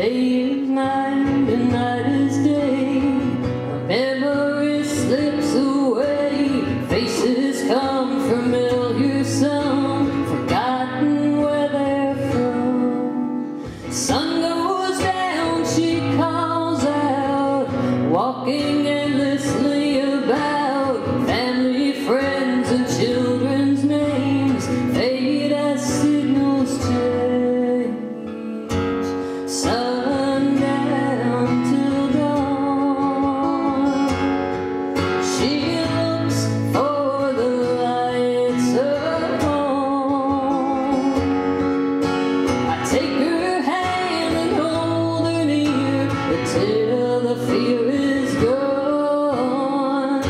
Day is night and night is day. A memory slips away. Faces come, familiar some, forgotten where they're from. Sun goes down, she calls out, walking endlessly about. Family, friends, and children's names fade as signals change. Sundown till dawn, she looks for the lights of home. I take her hand and hold her near until the fear is gone.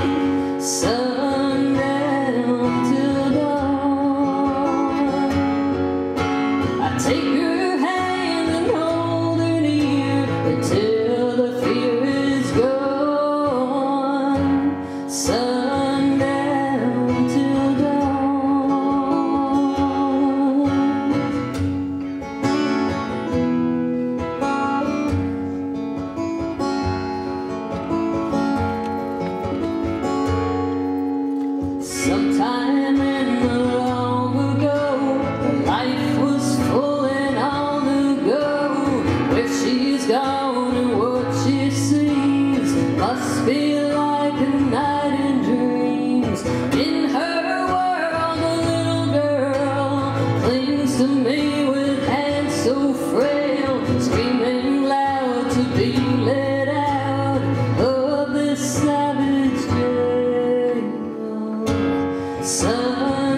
Sundown till dawn, I take her hand and hold her near until the fear is gone. Sundown till dawn. Sometime in the long ago, her life was full and on the go. Where she's gone and what she sees must be like a night in dreams. In her world, the little girl clings to me with hands so frail, screaming loud to be let out of this savage jail. Sun